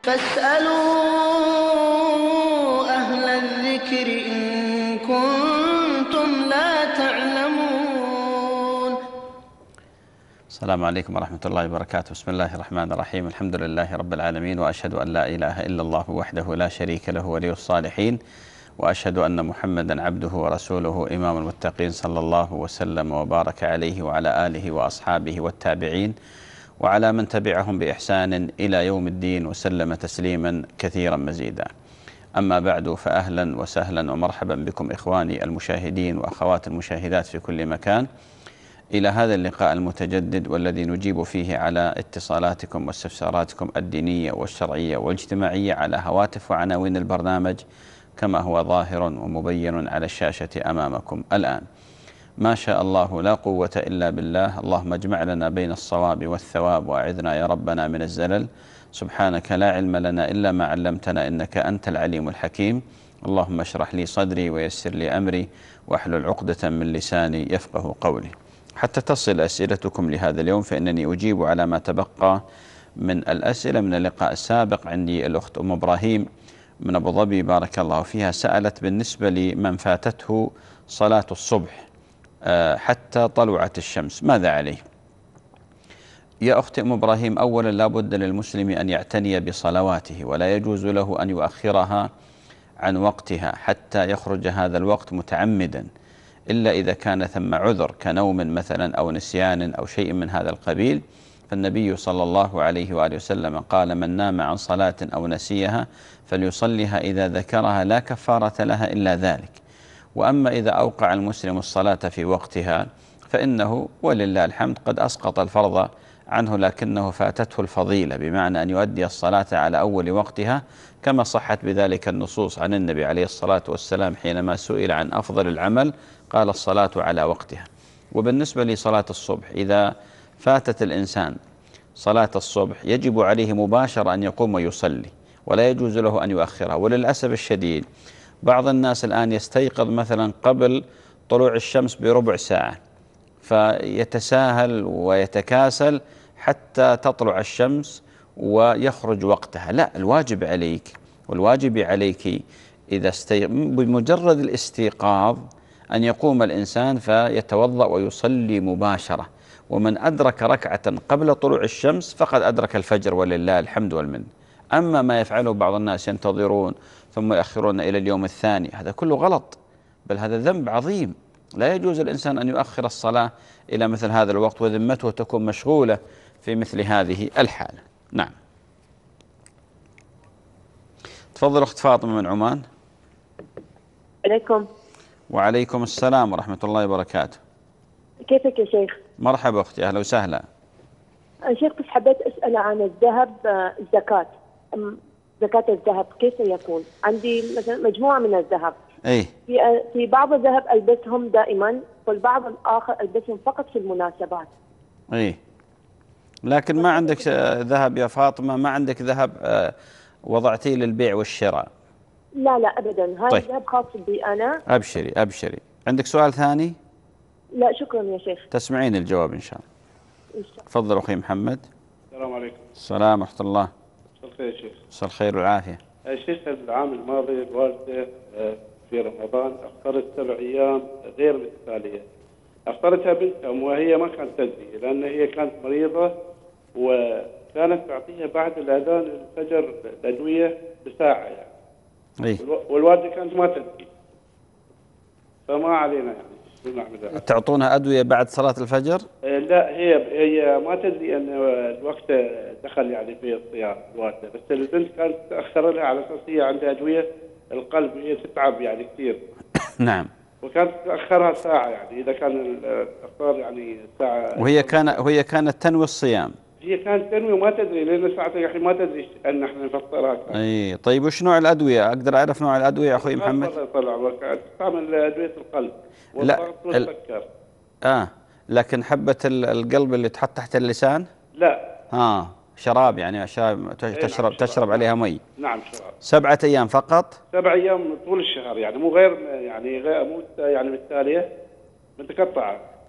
فاسألوا أهل الذكر إن كنتم لا تعلمون. السلام عليكم ورحمة الله وبركاته. بسم الله الرحمن الرحيم. الحمد لله رب العالمين، وأشهد أن لا إله إلا الله وحده لا شريك له ولي الصالحين، وأشهد أن محمدا عبده ورسوله إمام المتقين، صلى الله وسلم وبارك عليه وعلى آله وأصحابه والتابعين وعلى من تبعهم بإحسان إلى يوم الدين، وسلم تسليما كثيرا مزيدا. أما بعد، فأهلا وسهلا ومرحبا بكم إخواني المشاهدين وأخوات المشاهدات في كل مكان إلى هذا اللقاء المتجدد، والذي نجيب فيه على اتصالاتكم واستفساراتكم الدينية والشرعية والاجتماعية على هواتف وعناوين البرنامج كما هو ظاهر ومبين على الشاشة أمامكم الآن. ما شاء الله لا قوة إلا بالله. اللهم اجمع لنا بين الصواب والثواب، وأعذنا يا ربنا من الزلل. سبحانك لا علم لنا إلا ما علمتنا، إنك أنت العليم الحكيم. اللهم اشرح لي صدري ويسر لي أمري واحلل عقدة من لساني يفقه قولي. حتى تصل أسئلتكم لهذا اليوم، فإنني أجيب على ما تبقى من الأسئلة من اللقاء السابق. عندي الأخت أم إبراهيم من أبو ظبي بارك الله فيها، سألت بالنسبة لمن فاتته صلاة الصبح حتى طلعت الشمس ماذا عليه؟ يا أخت أم إبراهيم، أولا لا بد للمسلم أن يعتني بصلواته، ولا يجوز له أن يؤخرها عن وقتها حتى يخرج هذا الوقت متعمدا، إلا إذا كان ثم عذر كنوم مثلا أو نسيان أو شيء من هذا القبيل. فالنبي صلى الله عليه وآله وسلم قال: من نام عن صلاة أو نسيها فليصلها إذا ذكرها، لا كفارة لها إلا ذلك. وأما إذا أوقع المسلم الصلاة في وقتها فإنه ولله الحمد قد أسقط الفرض عنه، لكنه فاتته الفضيلة، بمعنى أن يؤدي الصلاة على أول وقتها، كما صحت بذلك النصوص عن النبي عليه الصلاة والسلام حينما سئل عن أفضل العمل قال: الصلاة على وقتها. وبالنسبة لصلاة الصبح، إذا فاتت الإنسان صلاة الصبح يجب عليه مباشرة أن يقوم ويصلي، ولا يجوز له أن يؤخرها. وللأسف الشديد بعض الناس الآن يستيقظ مثلا قبل طلوع الشمس بربع ساعة، فيتساهل ويتكاسل حتى تطلع الشمس ويخرج وقتها. لا، الواجب عليك والواجب عليك إذا بمجرد الاستيقاظ أن يقوم الإنسان فيتوضأ ويصلي مباشرة. ومن أدرك ركعة قبل طلوع الشمس فقد أدرك الفجر ولله الحمد والمن. أما ما يفعله بعض الناس ينتظرون ثم يأخرون إلى اليوم الثاني، هذا كله غلط، بل هذا ذنب عظيم. لا يجوز الإنسان أن يؤخر الصلاة إلى مثل هذا الوقت، وذمته تكون مشغولة في مثل هذه الحالة. نعم، تفضل أخت فاطمة من عمان. عليكم. وعليكم السلام ورحمة الله وبركاته. كيفك يا شيخ؟ مرحبا أختي، أهلا وسهلا. شيخ، بس حبيت أسأل عن الذهب، الزكاة، زكاة الذهب كيف يكون؟ عندي مثلا مجموعة من الذهب. أي. في بعض الذهب ألبسهم دائما، والبعض الآخر ألبسهم فقط في المناسبات. أي، لكن ما عندك ذهب يا فاطمة؟ ما عندك ذهب وضعتيه للبيع والشراء؟ لا لا أبدا، هذا طيب. الذهب خاص بي أنا. أبشري أبشري. عندك سؤال ثاني؟ لا شكرا يا شيخ. تسمعين الجواب إن شاء الله. تفضل أخي محمد. السلام عليكم. السلام ورحمة الله. مساء الخير يا شيخ. مساء الخير والعافية. الشيخ، العام الماضي الوالدة في رمضان أفطرت 7 أيام غير متتالية. أفطرتها بنتهم وهي ما كانت تدري، لأن هي كانت مريضة، وكانت تعطيها بعد الأذان الفجر الأدوية بساعة يعني. أي. والوالدة كانت ما تدري، فما علينا يعني. تعطونها أدوية بعد صلاة الفجر؟ لا، هي ما تدري أن الوقت دخل يعني في الصيام الوالدة، بس البنت كانت تأخر لها على أساس هي عندها أدوية القلب، هي تتعب يعني كثير. نعم. وكانت تأخرها ساعة، يعني إذا كان الإفطار يعني ساعة. وهي كانت تنوي الصيام. هي كانت تنوي وما تدري، لأن ساعتها يا أخي ما تدري أن احنا نفطرها. أي طيب، وش نوع الأدوية؟ أقدر أعرف نوع الأدوية يا أخوي محمد؟ طلع تستعمل أدوية القلب والضغط والسكر. لكن حبة القلب اللي تحط تحت اللسان؟ لا. شراب يعني، تشرب عليها مي. نعم شراب. 7 أيام فقط؟ 7 أيام طول الشهر يعني، مو غير يعني مو يعني بالتالية متقطعة.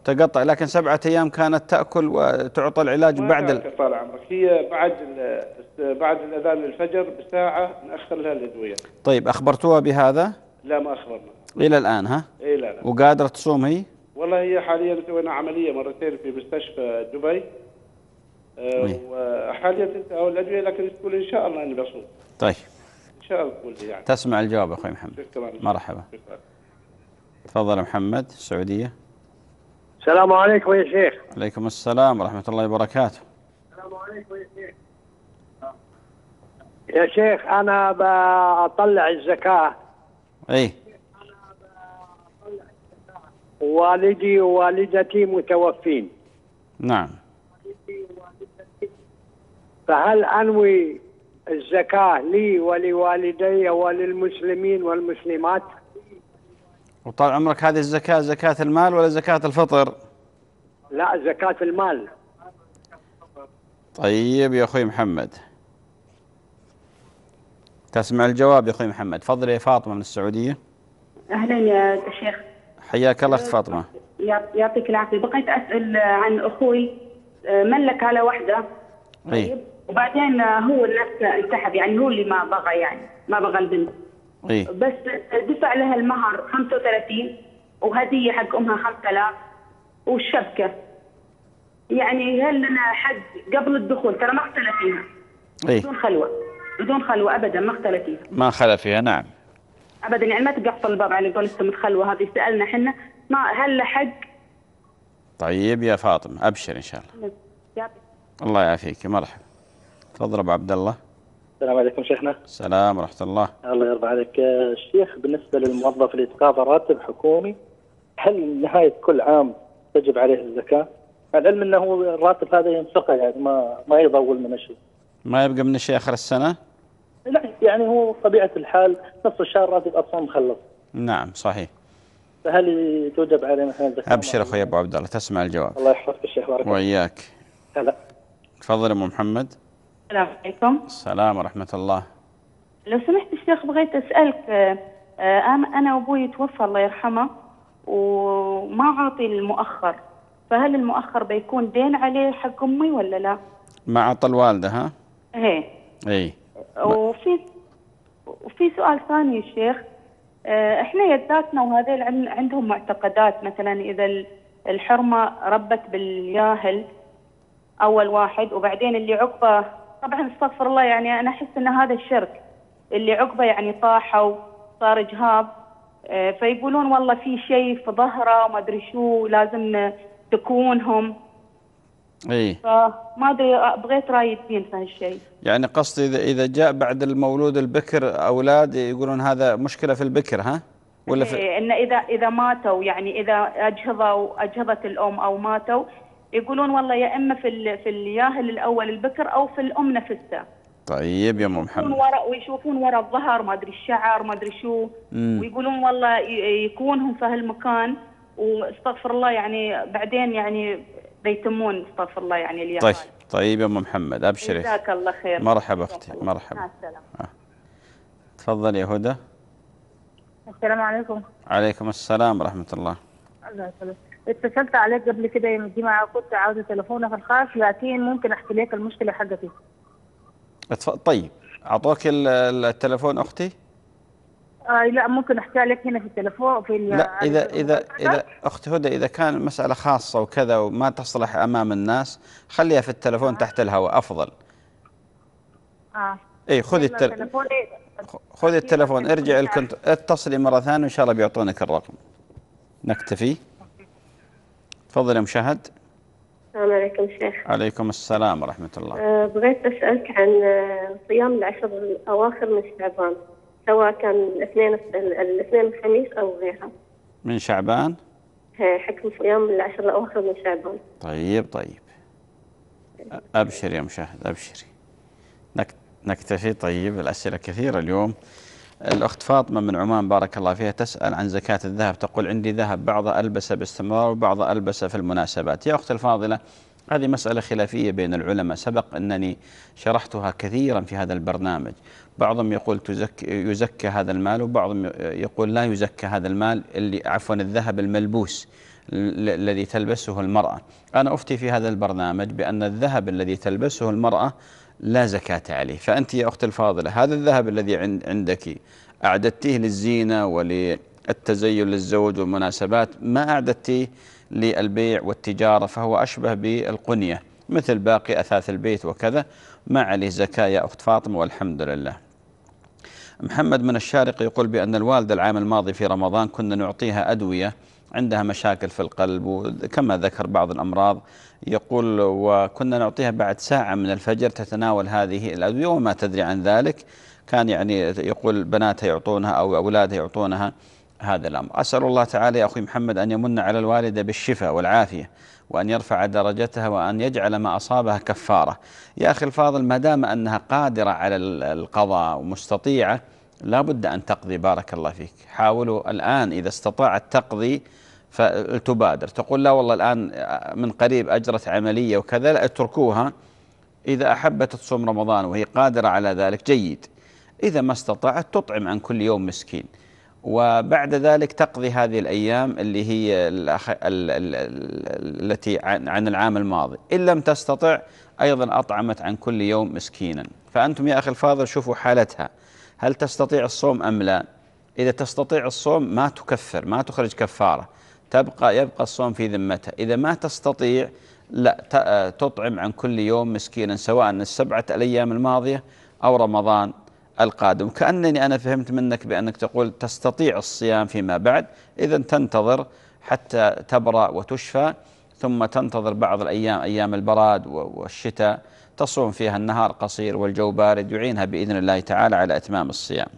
تقطع، لكن 7 أيام كانت تأكل وتعطى العلاج بعد طال عمرك، هي بعد الأذان الفجر بساعة نأخر لها الأدوية. طيب أخبرتوها بهذا؟ لا ما أخبرنا إلى الآن ها؟ إيه لا. وقادرة تصوم هي؟ والله هي حاليا سوينا عملية مرتين في مستشفى دبي، وحاليا تنتهي الأدوية، لكن تقول إن شاء الله إني بصوم. طيب إن شاء الله تقول يعني. تسمع الجواب أخوي محمد. شكرا. مرحبا. شكرا. تفضل محمد السعودية. السلام عليكم يا شيخ. عليكم السلام ورحمة الله وبركاته. السلام عليكم يا شيخ. يا شيخ أنا بطلع الزكاة. أي. والدي ووالدتي متوفين. نعم. فهل أنوي الزكاة لي ولوالدي وللمسلمين والمسلمات؟ وطال عمرك هذه الزكاة زكاة المال ولا زكاة الفطر؟ لا زكاة المال. طيب يا أخوي محمد تسمع الجواب يا أخوي محمد. تفضل يا فاطمة من السعودية. أهلا يا شيخ. حياك الله أخت فاطمة. يعطيك العافية. بقيت أسأل عن أخوي ملك على واحدة. طيب وبعدين هو نفسه انسحب، يعني هو اللي ما بغى، يعني ما بغى البنت. بس دفع لها المهر 35 وهدية حق أمها 5000 والشبكة. يعني هل لنا حد قبل الدخول؟ ترى ما اختلفينها. بدون خلوة أبدا ما اختلفينها. ما خلى فيها. نعم أبدا، يعني ما تقفل الباب على قولتهم الخلوة هذه. سألنا احنا ما هل له حق. طيب يا فاطمة أبشر إن شاء الله. الله يعافيك. مرحبا. تفضل أبو عبد الله. السلام عليكم شيخنا. السلام ورحمة الله. الله يرضى عليك الشيخ. بالنسبة للموظف اللي يتقاضى راتب حكومي، هل نهاية كل عام تجب عليه الزكاة؟ العلم أنه الراتب هذا ينفقه، يعني ما يطول من شيء. ما يبقى من شيء آخر السنة؟ لا يعني هو طبيعة الحال نصف الشهر راتب أصلا مخلص. نعم صحيح. فهل توجب عليه مثلا الزكاة؟ أبشر أخوي أبو عبد الله تسمع الجواب. الله يحفظك الشيخ. بارك وإياك. هلا. تفضل أم محمد. السلام عليكم. السلام ورحمة الله. لو سمحت الشيخ بغيت أسألك، أنا وأبوي توفى الله يرحمه وما عاطي المؤخر، فهل المؤخر بيكون دين عليه حق أمي ولا لا؟ ما عطى الوالدة ها؟ إيه. وفي سؤال ثاني يا شيخ. احنا يداتنا وهذيل عندهم معتقدات، مثلا إذا الحرمة ربت بالياهل أول واحد وبعدين اللي عقبه، طبعا استغفر الله، يعني أنا أحس أن هذا الشرك، اللي عقبه يعني طاحوا صار جهاب، فيقولون والله في شيء في ظهره وما أدري شو لازم تكونهم. فما أدري، بغيت رأي الدين في هالشيء. يعني قصدي إذا جاء بعد المولود البكر أولاد يقولون هذا مشكلة في البكر ها؟ ولا في إن إذا ماتوا، يعني إذا أجهضت الأم أو ماتوا، يقولون والله يا إما في الياهل الأول البكر أو في الأم نفسها. طيب يا أم محمد. ويشوفون وراء الظهر ما أدري الشعر ما أدري شو، ويقولون والله يكونهم في هالمكان، واستغفر الله يعني بعدين يعني بيتمون استغفر الله يعني الياهل. طيب يا أم محمد أبشري. جزاك الله خير. مرحبا أختي. مرحبا. مع السلامة. تفضل يا هدى. السلام عليكم. عليكم السلام ورحمة الله. الله يسلمك. اتصلت عليك قبل كده يوم الجمعة، كنت عاوزة تليفونك الخاص، لكن ممكن أحكي لك المشكلة حقتي. طيب أعطوك التليفون أختي؟ لا ممكن أحكي لك هنا في التليفون لا إذا أخت هدى إذا كان مسألة خاصة وكذا وما تصلح أمام الناس خليها في التليفون تحت الهواء أفضل. إيه خذي التليفون ارجع اتصلي مرة ثانية وإن شاء الله بيعطونك الرقم. نكتفي. تفضل يا مشاهد. السلام عليكم شيخ. عليكم السلام ورحمة الله. بغيت أسألك عن صيام العشر الأواخر من شعبان، سواء كان الاثنين الخميس أو غيرها. من شعبان؟ حكم صيام العشر الأواخر من شعبان. طيب أبشر يا مشاهد أبشري. نكتفي. طيب الأسئلة كثيرة اليوم. الأخت فاطمة من عمان بارك الله فيها تسأل عن زكاة الذهب، تقول عندي ذهب بعضه ألبسه باستمرار وبعضه ألبسه في المناسبات. يا أخت الفاضلة هذه مسألة خلافية بين العلماء، سبق أنني شرحتها كثيرا في هذا البرنامج. بعضهم يقول يزكى هذا المال، وبعضهم يقول لا يزكى هذا المال، الذهب الملبوس الذي تلبسه المرأة. أنا أفتي في هذا البرنامج بأن الذهب الذي تلبسه المرأة لا زكاة عليه. فأنت يا أختي الفاضلة هذا الذهب الذي عندك أعددتيه للزينة وللتزين للزوج والمناسبات، ما أعددتيه للبيع والتجارة، فهو أشبه بالقنية مثل باقي أثاث البيت وكذا، ما عليه زكاة يا أخت فاطمة والحمد لله. محمد من الشارق يقول بأن الوالدة العام الماضي في رمضان كنا نعطيها أدوية، عندها مشاكل في القلب وكما ذكر بعض الأمراض، يقول وكنا نعطيها بعد ساعة من الفجر تتناول هذه الأدوية وما تدري عن ذلك. كان يعني يقول بناتها يعطونها أو أولادها يعطونها هذا الأمر. أسأل الله تعالى يا أخي محمد أن يمن على الوالدة بالشفاء والعافية، وأن يرفع درجتها، وأن يجعل ما أصابها كفارة. يا أخي الفاضل ما دام أنها قادرة على القضاء ومستطيعة لا بد أن تقضي. بارك الله فيك. حاولوا الآن إذا استطاعت تقضي فتبادر، تقول لا والله الآن من قريب أجرت عملية وكذا، لا اتركوها. إذا أحبت تصوم رمضان وهي قادرة على ذلك جيد، إذا ما استطاعت تطعم عن كل يوم مسكين، وبعد ذلك تقضي هذه الأيام اللي هي التي عن العام الماضي. إن لم تستطع أيضا أطعمت عن كل يوم مسكينا. فأنتم يا أخي الفاضل شوفوا حالتها، هل تستطيع الصوم أم لا؟ إذا تستطيع الصوم ما تكفر، ما تخرج كفارة، يبقى الصوم في ذمتها. إذا ما تستطيع لا تطعم عن كل يوم مسكينا، سواء السبعة الأيام الماضية أو رمضان القادم. كأنني أنا فهمت منك بأنك تقول تستطيع الصيام فيما بعد، إذا تنتظر حتى تبرأ وتشفى، ثم تنتظر بعض الأيام، أيام البراد والشتاء، تصوم فيها النهار قصير والجو بارد، يعينها بإذن الله تعالى على إتمام الصيام.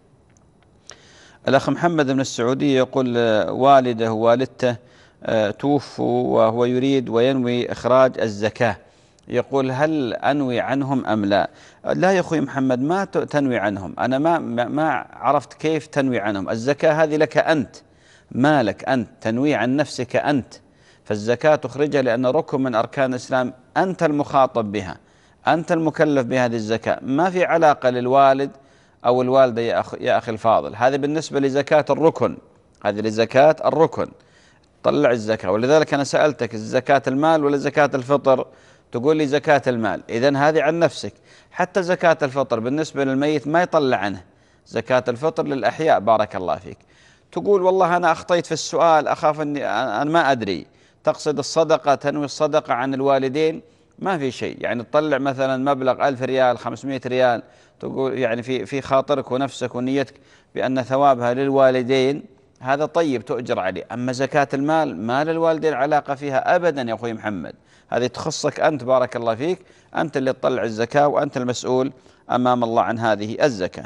الأخ محمد من السعودية يقول والده ووالدته توفوا وهو يريد وينوي إخراج الزكاة، يقول هل أنوي عنهم أم لا؟ لا يا أخوي محمد، ما تنوي عنهم. أنا ما عرفت كيف تنوي عنهم. الزكاة هذه لك أنت، مالك أنت، تنوي عن نفسك أنت. فالزكاة تخرجها لأن ركن من أركان الإسلام، أنت المخاطب بها، أنت المكلف بهذه الزكاة، ما في علاقة للوالد أو الوالدة يا أخي الفاضل. هذه بالنسبة لزكاة الركن، هذه لزكاة الركن، طلع الزكاة. ولذلك أنا سألتك زكاة المال ولا زكاة الفطر؟ تقول لي زكاة المال، إذن هذه عن نفسك. حتى زكاة الفطر بالنسبة للميت ما يطلع عنه، زكاة الفطر للأحياء. بارك الله فيك. تقول والله أنا أخطيت في السؤال، أخاف أني أنا ما أدري، تقصد الصدقة، تنوي الصدقة عن الوالدين، ما في شيء. يعني تطلع مثلا مبلغ 1000 ريال 500 ريال، تقول يعني في خاطرك ونفسك ونيتك بأن ثوابها للوالدين، هذا طيب تؤجر عليه. أما زكاة المال ما للوالدين علاقة فيها أبدا يا أخوي محمد، هذه تخصك أنت. بارك الله فيك، أنت اللي تطلع الزكاة وأنت المسؤول أمام الله عن هذه الزكاة.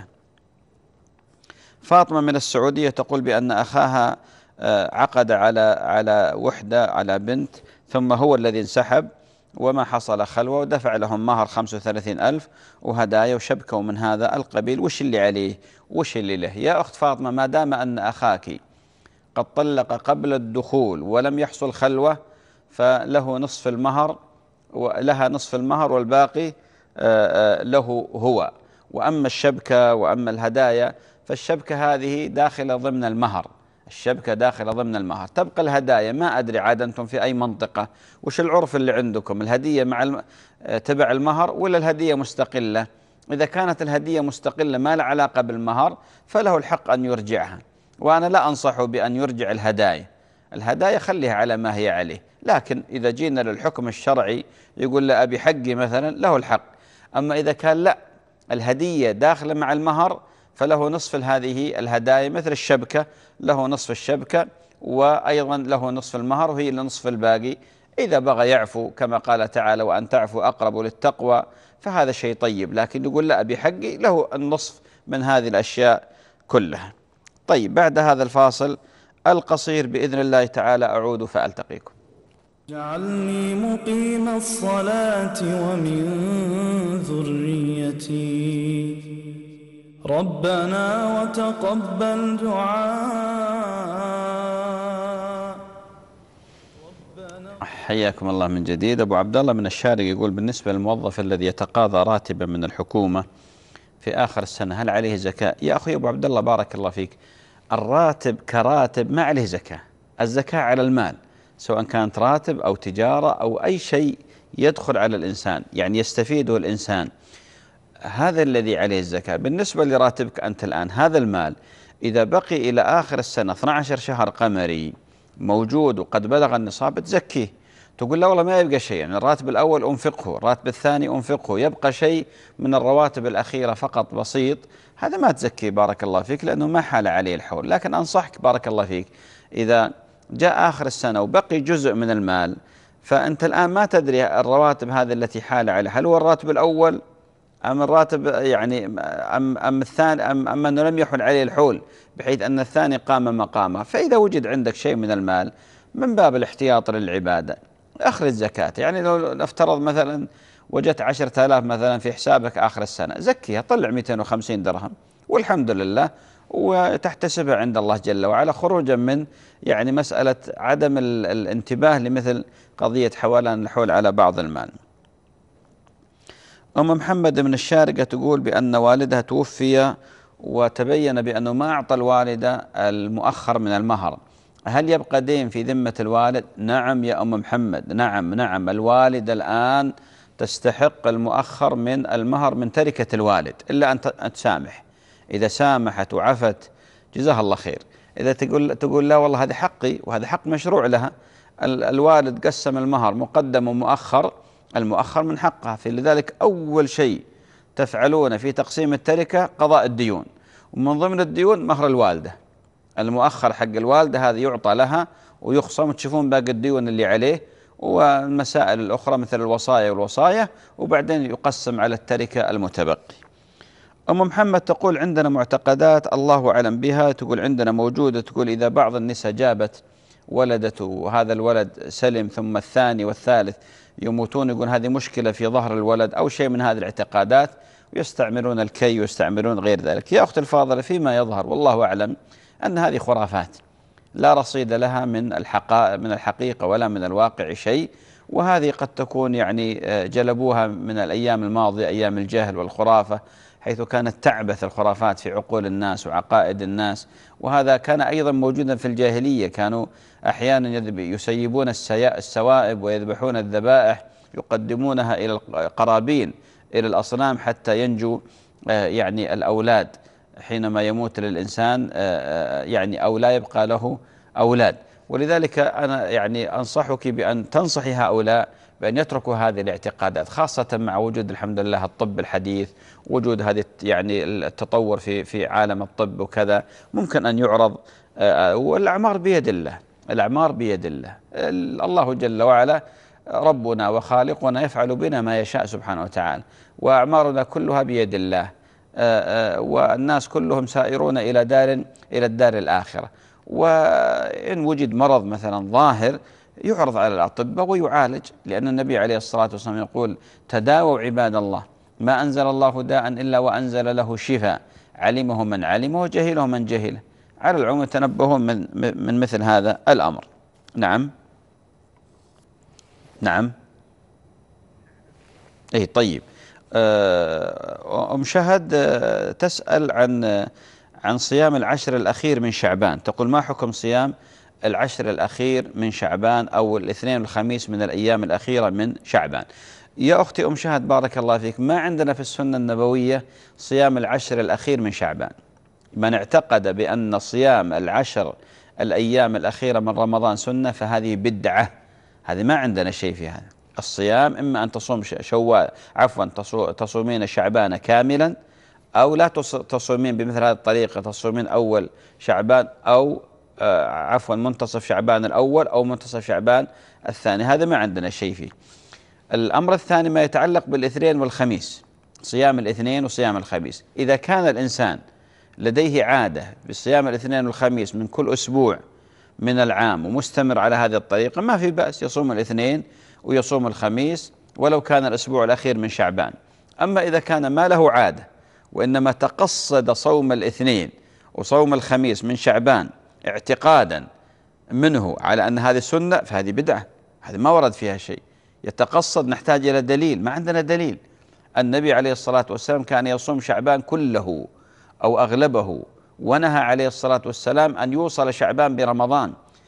فاطمة من السعودية تقول بأن أخاها عقد على وحدة، على بنت، ثم هو الذي انسحب وما حصل خلوة، ودفع لهم مهر 35,000 وهدايا وشبكة ومن هذا القبيل. وش اللي عليه وش اللي له؟ يا أخت فاطمة ما دام أن أخاك قد طلق قبل الدخول ولم يحصل خلوة فله نصف المهر ولها نصف المهر والباقي له هو. وأما الشبكة وأما الهدايا فالشبكة هذه داخلة ضمن المهر، الشبكة داخلة ضمن المهر. تبقى الهدايا، ما أدري عاد أنتم في أي منطقة وش العرف اللي عندكم، الهدية مع تبع المهر ولا الهدية مستقلة؟ إذا كانت الهدية مستقلة ما لها علاقة بالمهر فله الحق أن يرجعها، وأنا لا أنصحه بأن يرجع الهدايا خليها على ما هي عليه. لكن إذا جينا للحكم الشرعي يقول لا أبي حقي مثلا، له الحق. أما إذا كان لا، الهدية داخلة مع المهر فله نصف هذه الهدايا، مثل الشبكة له نصف الشبكة وأيضا له نصف المهر وهي لنصف الباقي. إذا بغى يعفو كما قال تعالى وأن تعفو أقرب للتقوى فهذا شيء طيب، لكن يقول لا أبي حقي، له النصف من هذه الأشياء كلها. طيب بعد هذا الفاصل القصير بإذن الله تعالى أعود فألتقيكم. اجعلني مقيم الصلاة ومن ذريتي ربنا وتقبل دعاء. حياكم الله من جديد. أبو عبد الله من الشارق يقول بالنسبة للموظف الذي يتقاضى راتبا من الحكومة في آخر السنة هل عليه زكاة؟ يا أخي أبو عبد الله بارك الله فيك، الراتب كراتب ما عليه زكاة، الزكاة على المال. سواء كانت راتب أو تجارة أو أي شيء يدخل على الإنسان يعني يستفيده الإنسان، هذا الذي عليه الزكاة. بالنسبة لراتبك أنت الآن، هذا المال إذا بقي إلى آخر السنة 12 شهر قمري موجود وقد بلغ النصاب تزكيه. تقول لا والله ما يبقى شيء، يعني الراتب الأول أنفقه، الراتب الثاني أنفقه، يبقى شيء من الرواتب الأخيرة فقط بسيط، هذا ما تزكيه بارك الله فيك، لأنه ما حال عليه الحول. لكن أنصحك بارك الله فيك، إذا جاء آخر السنة وبقي جزء من المال، فأنت الآن ما تدري الرواتب هذه التي حال عليها هل هو الراتب الأول أم الراتب يعني أم الثاني أم أنه لم يحل عليه الحول بحيث أن الثاني قام مقامه. فإذا وجد عندك شيء من المال من باب الاحتياط للعبادة أخرج زكاة. يعني لو نفترض مثلا وجدت 10,000 مثلا في حسابك آخر السنة، زكيها، طلع 250 درهم والحمد لله، وتحتسبها عند الله جل وعلا، خروجا من يعني مسألة عدم الانتباه لمثل قضية حولان الحول على بعض المال. أم محمد من الشارقة تقول بأن والدها توفي وتبين بأنه ما أعطى الوالدة المؤخر من المهر، هل يبقى دين في ذمة الوالد؟ نعم يا أم محمد، نعم الوالدة الآن تستحق المؤخر من المهر من تركة الوالد، إلا أن تسامح. إذا سامحت وعفت جزاها الله خير. إذا تقول لا والله هذا حقي وهذا حق مشروع لها، الوالد قسم المهر مقدم ومؤخر، المؤخر من حقها. فلذلك أول شيء تفعلون في تقسيم التركة قضاء الديون، ومن ضمن الديون مهر الوالدة، المؤخر حق الوالدة هذا يعطى لها ويخصم، وتشوفون باقي الديون اللي عليه والمسائل الأخرى مثل الوصايا والوصايا، وبعدين يقسم على التركة المتبقي. أم محمد تقول عندنا معتقدات الله أعلم بها، تقول عندنا موجودة، تقول إذا بعض النساء جابت ولدته وهذا الولد سلم ثم الثاني والثالث يموتون، يقول هذه مشكلة في ظهر الولد أو شيء من هذه الاعتقادات، ويستعملون الكي ويستعملون غير ذلك. يا أخت الفاضلة، فيما يظهر والله أعلم أن هذه خرافات لا رصيد لها من الحقيقة ولا من الواقع شيء، وهذه قد تكون يعني جلبوها من الأيام الماضية، أيام الجهل والخرافة، حيث كانت تعبث الخرافات في عقول الناس وعقائد الناس. وهذا كان أيضا موجودا في الجاهلية، كانوا أحيانا يسيبون السوائب ويذبحون الذبائح يقدمونها إلى القرابين، إلى الأصنام، حتى ينجو يعني الأولاد حينما يموت للإنسان يعني أو لا يبقى له أولاد. ولذلك أنا يعني أنصحك بأن تنصحي هؤلاء بأن يتركوا هذه الاعتقادات، خاصة مع وجود الحمد لله الطب الحديث، وجود هذه يعني التطور في عالم الطب وكذا، ممكن أن يعرض. والأعمار بيد الله، الأعمار بيد الله، الله جل وعلا ربنا وخالقنا يفعل بنا ما يشاء سبحانه وتعالى، وأعمارنا كلها بيد الله، والناس كلهم سائرون إلى الدار الآخرة. وإن وجد مرض مثلا ظاهر يعرض على الأطباء ويعالج، لأن النبي عليه الصلاة والسلام يقول مثل عباد الله ما أنزل الله داء إلا وأنزل له شفاء، علمه من علمه وجهله من جهله. على العموم تنبهون من مثل هذا الأمر. نعم أي طيب. أم شهد تسأل عن صيام العشر الأخير من شعبان، تقول ما حكم صيام العشر الأخير من شعبان أو الاثنين والخميس من الأيام الأخيرة من شعبان؟ يا أختي أم شهد بارك الله فيك، ما عندنا في السنة النبوية صيام العشر الأخير من شعبان. من اعتقد بأن صيام العشر الأيام الأخيرة من رمضان سنة فهذه بدعة، هذه ما عندنا شيء في هذا. الصيام إما أن تصوم تصومين شعبان كاملا، أو لا تصومين بمثل هذه الطريقة، تصومين أول شعبان أو منتصف شعبان الأول أو منتصف شعبان الثاني، هذا ما عندنا شيء فيه. الأمر الثاني ما يتعلق بالاثنين والخميس، صيام الاثنين وصيام الخميس. إذا كان الإنسان لديه عادة بصيام الاثنين والخميس من كل أسبوع من العام ومستمر على هذه الطريقة، ما في بأس، يصوم الاثنين ويصوم الخميس ولو كان الأسبوع الأخير من شعبان. أما إذا كان ما له عادة وإنما تقصد صوم الاثنين وصوم الخميس من شعبان اعتقادا منه على أن هذه سنة، فهذه بدعة، هذه ما ورد فيها شيء. يتقصد، نحتاج إلى دليل، ما عندنا دليل. النبي عليه الصلاة والسلام كان يصوم شعبان كله أو أغلبه، ونهى عليه الصلاة والسلام أن يوصل شعبان برمضان،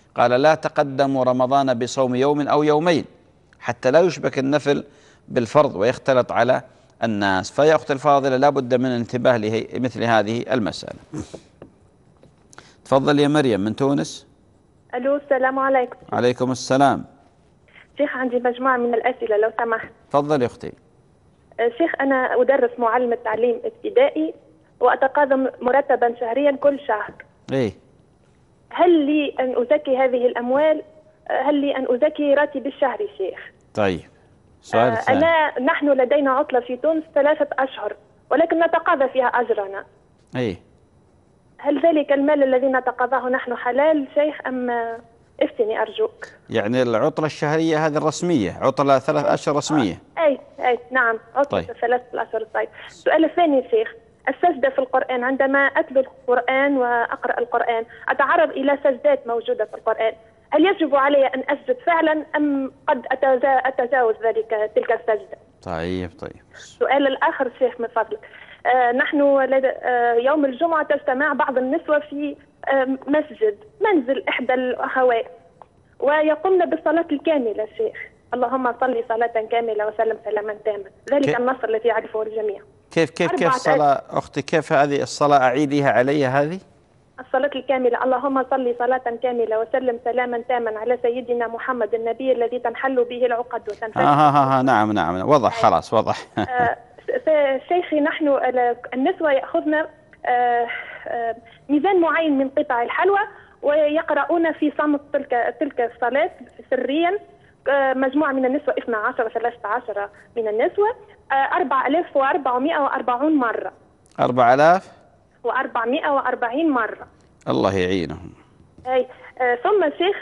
قال لا تقدموا رمضان بصوم يوم أو يومين حتى لا يشبك النفل بالفرض ويختلط على الناس. فيا أختي الفاضلة لا بد من الانتباه لمثل هذه المسألة. تفضل يا مريم من تونس. ألو، السلام عليكم. عليكم السلام. شيخ عندي مجموعة من الأسئلة لو سمحت. تفضل يا أختي. شيخ أنا أدرس معلمة تعليم ابتدائي وأتقاضى مرتبا شهريا كل شهر. إيه؟ هل لي أن أزكي هذه الأموال؟ هل لي أن أزكي راتبي الشهري شيخ؟ طيب سؤال ثاني. نحن لدينا عطلة في تونس 3 أشهر ولكن نتقاضى فيها أجرنا. إيه؟ هل ذلك المال الذي نتقاضاه نحن حلال شيخ أم افتني أرجوك؟ يعني العطلة الشهرية هذه الرسمية، عطلة 3 أشهر رسمية. أي نعم، عطلة طيب. 3 أشهر. طيب السؤال الثاني شيخ، السجدة في القرآن، عندما أتلو القرآن وأقرأ القرآن أتعرض إلى سجدات موجودة في القرآن، هل يجب علي أن أسجد فعلا أم قد أتجاوز تلك السجدة؟ طيب. السؤال الآخر شيخ من فضلك، نحن يوم الجمعة تجتمع بعض النسوة في منزل إحدى الأخوات ويقومن بالصلاة الكاملة شيخ، اللهم صل صلاة كاملة وسلم سلاما تاما، ذلك النص الذي يعرفه الجميع. كيف الصلاة أختي؟ كيف هذه الصلاة؟ أعيديها علي هذه. الصلاة الكاملة، اللهم صل صلاة كاملة وسلم سلاما تاما على سيدنا محمد النبي الذي تنحل به العقد وتنفرج. نعم وضح، خلاص وضح. شيخي نحن النسوة يأخذن ميزان معين من قطع الحلوى ويقرؤون في صمت تلك الصلاة سريا، مجموعة من النسوة 12 13 من النسوة 4440 مرة. 4440 مرة. الله يعينهم. أي ثم شيخ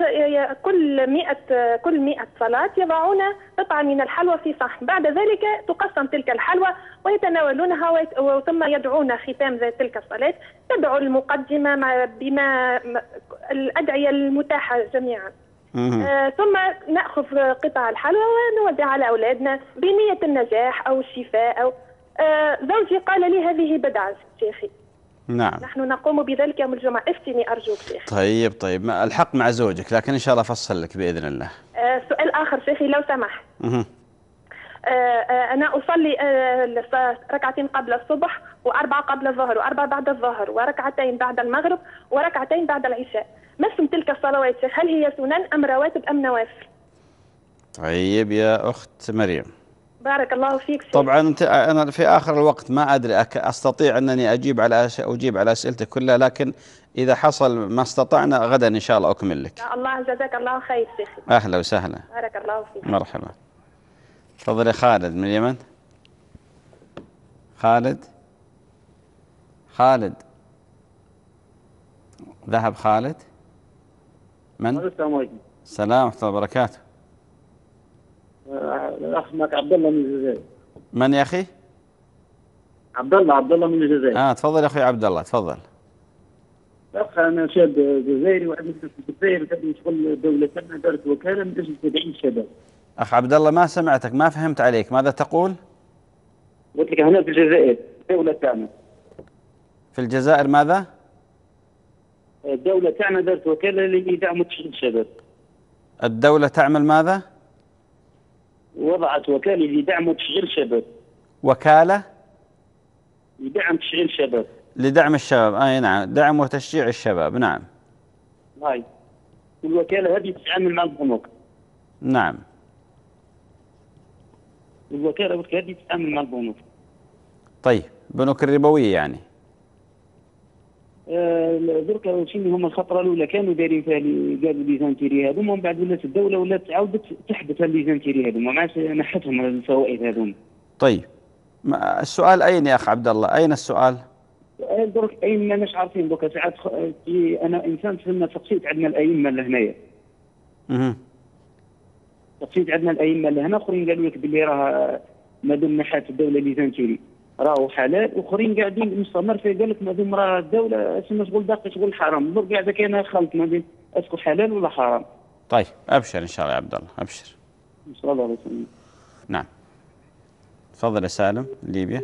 كل 100 صلاة يضعون قطعة من الحلوى في صحن، بعد ذلك تقسم تلك الحلوى ويتناولونها ثم يدعون ختام تلك الصلاة، تدعو المقدمة بما الأدعية المتاحة جميعا. ثم نأخذ قطع الحلوى ونوزع على أولادنا بنية النجاح أو الشفاء أو زوجي قال لي هذه بدعة شيخي. نعم. نحن نقوم بذلك يوم الجمعة، افتني أرجوك شيخ. طيب الحق مع زوجك، لكن إن شاء الله أفصل لك بإذن الله. سؤال آخر شيخي لو سمحت. أنا أصلي 2 قبل الصبح و4 قبل الظهر و4 بعد الظهر وركعتين بعد المغرب وركعتين بعد العشاء، ما اسم تلك الصلوات شيخ؟ هل هي سنن أم رواتب أم نوافل؟ طيب يا أخت مريم، بارك الله فيك شيخ. طبعا أنا في آخر الوقت ما أدري أستطيع أنني أجيب على أسئلتك كلها، لكن إذا حصل ما استطعنا غدا إن شاء الله أكمل لك. الله جزاك الله خير شيخ. أهلا وسهلا. بارك الله فيك. مرحبا. تفضل يا خالد من اليمن. خالد ذهب خالد. من؟ السلام عليكم. السلام ورحمة الله وبركاته. الأخ معك عبد الله من الجزائر. من يا أخي؟ عبد الله من الجزائر. تفضل يا أخي عبد الله، تفضل. الأخ أنا شاب جزائري وعندي في الجزائر وكان شغل دولتنا دارت وكالة من أجل تدعيم الشباب. أخ عبد الله ما سمعتك، ما فهمت عليك، ماذا تقول؟ قلت لك هنا في الجزائر الدولة تاعنا. في الجزائر ماذا؟ الدولة تاعنا دارت وكالة لدعم وتشغيل الشباب. الدولة تعمل ماذا؟ وضعت وكالة لدعم وتشغيل الشباب. وكالة؟ لدعم تشغيل الشباب. لدعم الشباب، أي نعم، دعم وتشجيع الشباب، نعم. هاي الوكالة هذه تتعامل مع البنوك. نعم. الوكالة هذه تتعامل مع البنوك. طيب، بنوك الربوية يعني. دركا شنو هما الخطره الاولى كانوا دايرين فيها قالوا ليزانتيري هذوما، ومن بعد ولات الدوله ولات عاودت تحدث الليزانتيري هذوما، ما عادش نحتهم الفوائد هذوما. طيب السؤال اين يا اخ عبد الله؟ اين السؤال؟ درك اين ماناش عارفين دركا ساعات انا انسان فهمنا تقصيت عندنا الائمه لهنايا. تقصيت عندنا الائمه لهنا، اخرين قالوا لك باللي راه ما دام نحات الدوله ليزانتيري راهو حلال، واخرين قاعدين مستمر في قال لك ما دام راه الدوله اسمها شغل باقي شغل حرام، دور قاعده كاينه خلط ما بين اسكو حلال ولا حرام. طيب ابشر ان شاء الله يا عبد الله، ابشر ان شاء الله. نعم. تفضل يا سالم ليبيا.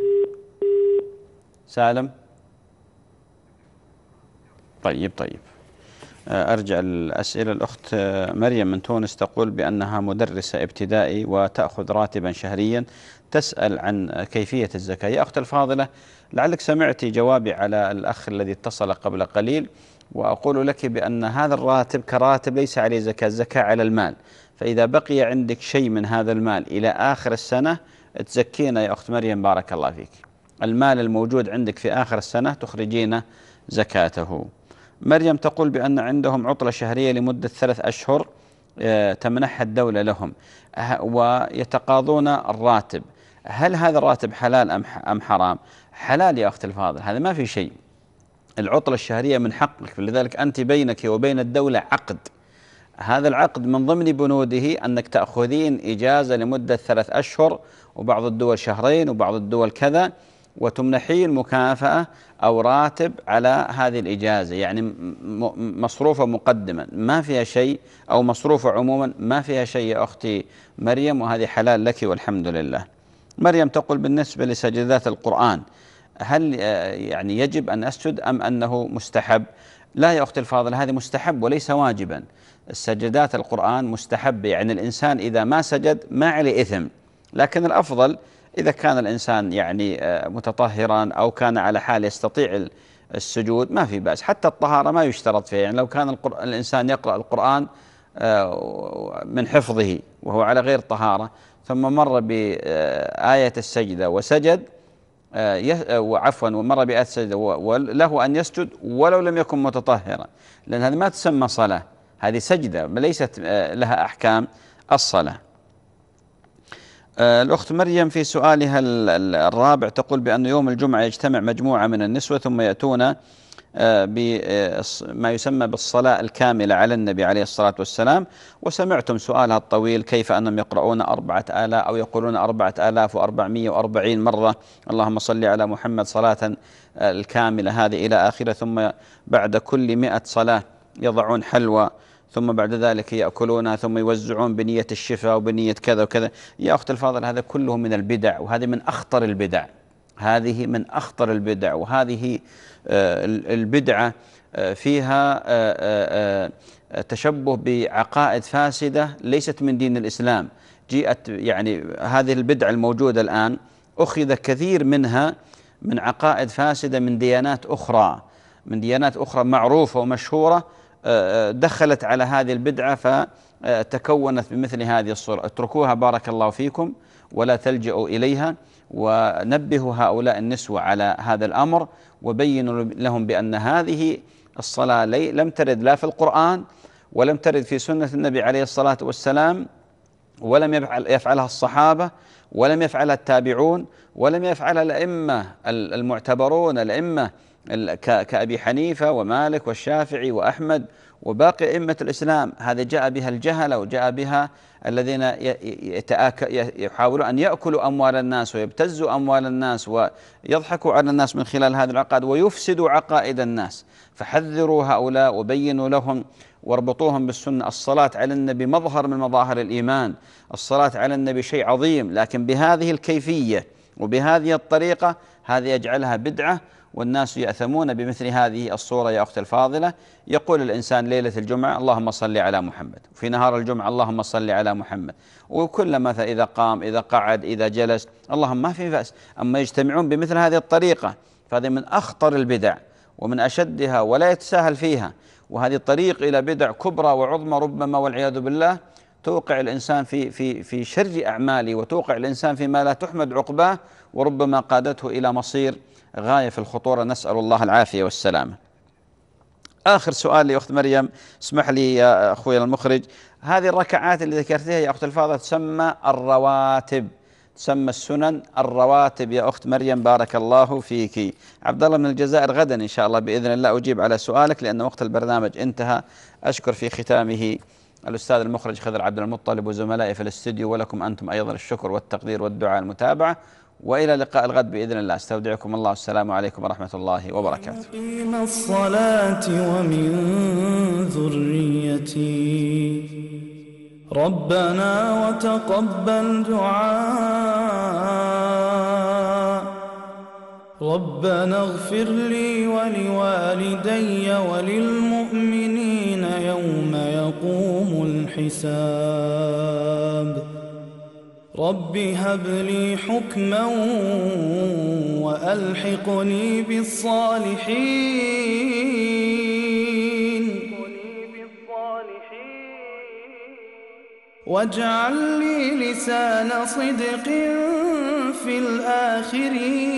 سالم. طيب أرجع الأسئلة. الأخت مريم من تونس تقول بأنها مدرسة ابتدائي وتأخذ راتبا شهريا، تسأل عن كيفية الزكاة. يا أخت الفاضلة، لعلك سمعتي جوابي على الأخ الذي اتصل قبل قليل، وأقول لك بأن هذا الراتب كراتب ليس عليه زكاة، الزكاة على المال. فإذا بقي عندك شيء من هذا المال إلى آخر السنة تزكينا يا أخت مريم بارك الله فيك. المال الموجود عندك في آخر السنة تخرجين زكاته. مريم تقول بأن عندهم عطلة شهرية لمدة 3 أشهر تمنحها الدولة لهم ويتقاضون الراتب. هل هذا الراتب حلال أم حرام؟ حلال يا أخت الفاضل، هذا ما في شيء. العطلة الشهرية من حقك، لذلك أنت بينك وبين الدولة عقد. هذا العقد من ضمن بنوده أنك تأخذين إجازة لمدة 3 أشهر، وبعض الدول شهرين وبعض الدول كذا، وتمنحين مكافأة أو راتب على هذه الإجازة، يعني مصروفة مقدما ما فيها شيء، أو مصروفة عموما ما فيها شيء يا أختي مريم، وهذه حلال لك والحمد لله. مريم تقول بالنسبة لسجدات القرآن هل يعني يجب أن أسجد أم أنه مستحب؟ لا يا أختي الفاضل، هذه مستحب وليس واجبا. السجدات القرآن مستحب، يعني الإنسان إذا ما سجد ما عليه إثم، لكن الأفضل إذا كان الإنسان يعني متطهرا أو كان على حال يستطيع السجود ما في بأس. حتى الطهارة ما يشترط فيها، يعني لو كان الإنسان يقرأ القرآن من حفظه وهو على غير طهارة ثم مر بآية السجدة وسجد وعفوا ومر بآية السجدة وله أن يسجد ولو لم يكن متطهرا، لأن هذه ما تسمى صلاة، هذه سجدة ليست لها أحكام الصلاة. الأخت مريم في سؤالها الرابع تقول بأن يوم الجمعة يجتمع مجموعة من النسوة ثم يأتون بما يسمى بالصلاة الكاملة على النبي عليه الصلاة والسلام، وسمعتم سؤالها الطويل كيف أنهم يقرؤون 4000 أو يقولون 4440 مرة اللهم صل على محمد صلاة الكاملة هذه إلى آخره، ثم بعد كل 100 صلاة يضعون حلوى، ثم بعد ذلك يأكلونها، ثم يوزعون بنية الشفاء وبنية كذا وكذا. يا أخت الفاضل هذا كله من البدع، وهذه من أخطر البدع، هذه من أخطر البدع، وهذه البدعة فيها تشبه بعقائد فاسدة ليست من دين الإسلام. جاءت يعني هذه البدعة الموجودة الآن أخذ كثير منها من عقائد فاسدة من ديانات أخرى، من ديانات أخرى معروفة ومشهورة، دخلت على هذه البدعة فتكونت بمثل هذه الصورة. اتركوها بارك الله فيكم ولا تلجئوا إليها، ونبهوا هؤلاء النسوة على هذا الأمر، وبينوا لهم بأن هذه الصلاة لم ترد لا في القرآن ولم ترد في سنة النبي عليه الصلاة والسلام، ولم يفعلها الصحابة ولم يفعلها التابعون ولم يفعلها الأئمة المعتبرون، الأئمة كأبي حنيفة ومالك والشافعي وأحمد وباقي أئمة الإسلام. هذا جاء بها الجهلة وجاء بها الذين يحاولون أن يأكلوا أموال الناس ويبتزوا أموال الناس ويضحكوا على الناس من خلال هذه العقائد ويفسدوا عقائد الناس. فحذروا هؤلاء وبينوا لهم واربطوهم بالسنة. الصلاة على النبي مظهر من مظاهر الإيمان، الصلاة على النبي شيء عظيم، لكن بهذه الكيفية وبهذه الطريقة هذه يجعلها بدعة، والناس يأثمون بمثل هذه الصورة. يا أخت الفاضلة، يقول الإنسان ليلة الجمعة اللهم صل على محمد، وفي نهار الجمعة اللهم صل على محمد، وكلما إذا قام إذا قعد إذا جلس اللهم ما في بأس. أما يجتمعون بمثل هذه الطريقة فهذه من أخطر البدع ومن أشدها ولا يتساهل فيها، وهذه الطريق إلى بدع كبرى وعظمى ربما والعياذ بالله توقع الإنسان في شر أعماله، وتوقع الإنسان فيما لا تحمد عقباه، وربما قادته إلى مصير غاية في الخطورة، نسأل الله العافية والسلامة. آخر سؤال لأخت مريم، اسمح لي يا أخوي المخرج، هذه الركعات اللي ذكرتها يا أخت الفاضلة تسمى الرواتب، تسمى السنن الرواتب يا أخت مريم بارك الله فيك. عبد الله من الجزائر، غدا إن شاء الله بإذن الله أجيب على سؤالك لأن وقت البرنامج انتهى. أشكر في ختامه الأستاذ المخرج خضر عبد المطلب وزملائي في الاستديو، ولكم أنتم أيضا الشكر والتقدير والدعاء المتابعة، وإلى لقاء الغد بإذن الله. استودعكم الله، السلام عليكم ورحمة الله وبركاته. مقيم الصلاة ومن ذريتي ربنا وتقبل دعاء ربنا اغفر لي ولوالدي وللمؤمنين يوم يقوم الحساب رب هب لي حكما وألحقني بالصالحين واجعل لي لسان صدق في الآخرين